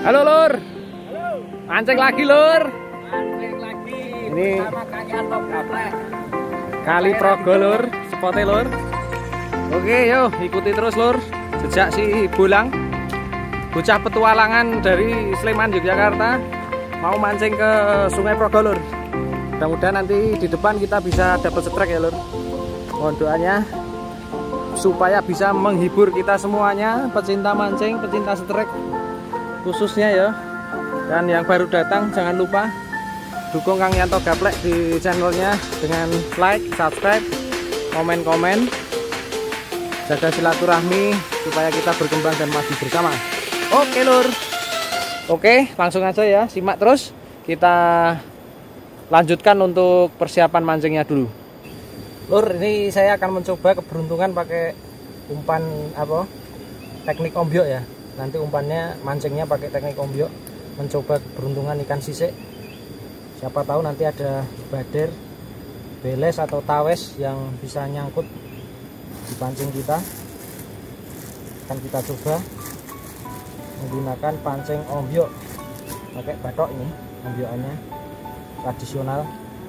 Halo Lur. Halo. Mancing lagi Lur. Mancing lagi. Ini sama Kak Yanto Gaplek. Kali Progo Lur, spotnya Lur. Oke, yuk ikuti terus Lur. Jejak si Bolang, bocah petualangan dari Sleman Yogyakarta, mau mancing ke Sungai Progo Lur. Mudah-mudahan nanti di depan kita bisa dapat strike ya Lur. Mohon doanya supaya bisa menghibur kita semuanya, pecinta mancing, pecinta strike khususnya ya. Dan yang baru datang jangan lupa dukung Kang Yanto Gaplek di channelnya dengan like, subscribe, komen-komen, jaga silaturahmi supaya kita berkembang dan maju bersama. Oke Lur. Oke, langsung aja ya, simak terus. Kita lanjutkan untuk persiapan mancingnya dulu. Lur, ini saya akan mencoba keberuntungan pakai umpan teknik ombyok ya. Nanti umpannya mancingnya pakai teknik ombyok, mencoba keberuntungan ikan sisik. Siapa tahu nanti ada bader, beles atau tawes yang bisa nyangkut di pancing kita. Akan kita coba menggunakan pancing ombyok pakai batok ini, ombyokannya tradisional.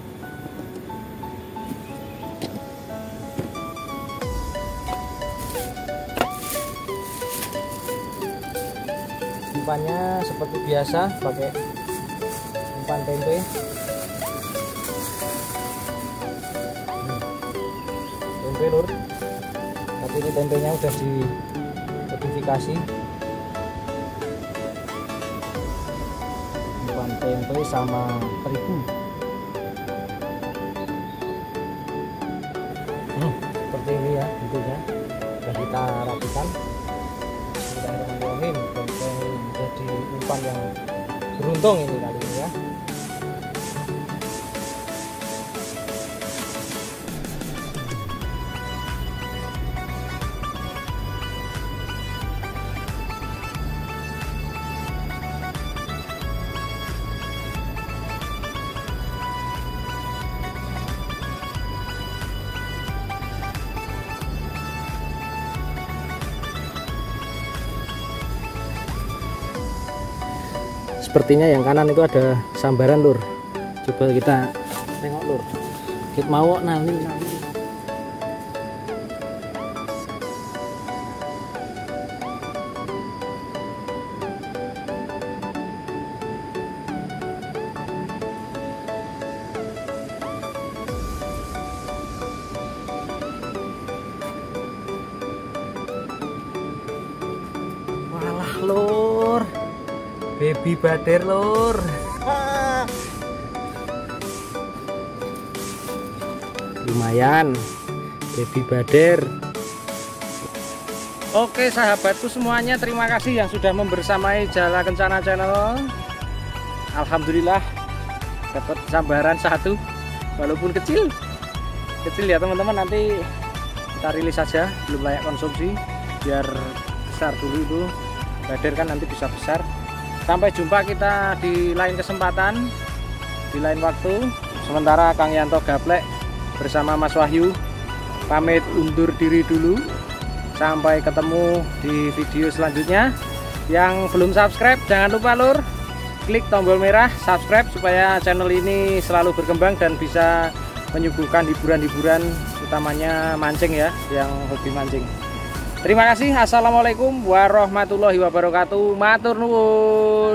Umpannya seperti biasa pakai umpan tempe. Tempe Lur, tapi ini tempenya udah dimodifikasi. Umpan tempe sama terigu. Seperti ini ya bentuknya, sudah kita rapikan. Bismillahirrahmanirrahim. Jadi umpan yang beruntung ini kali ini ya. Sepertinya yang kanan itu ada sambaran Lur. Coba kita tengok Lur. Kita mau nanti. Walah Lur. Baby bader Lur. Lumayan baby bader. Oke sahabatku semuanya, terima kasih yang sudah membersamai Jala Kencana Channel. Alhamdulillah dapat sambaran satu, walaupun kecil ya teman-teman. Nanti kita rilis saja, belum layak konsumsi, biar besar dulu itu. Bader kan nanti bisa besar. Sampai jumpa kita di lain kesempatan, di lain waktu. Sementara Kang Yanto Gaplek bersama Mas Wahyu pamit undur diri dulu. Sampai ketemu di video selanjutnya. Yang belum subscribe jangan lupa Lur, klik tombol merah subscribe supaya channel ini selalu berkembang dan bisa menyuguhkan hiburan-hiburan, utamanya mancing ya, yang hobi mancing. Terima kasih. Assalamualaikum warahmatullahi wabarakatuh. Matur nuwun.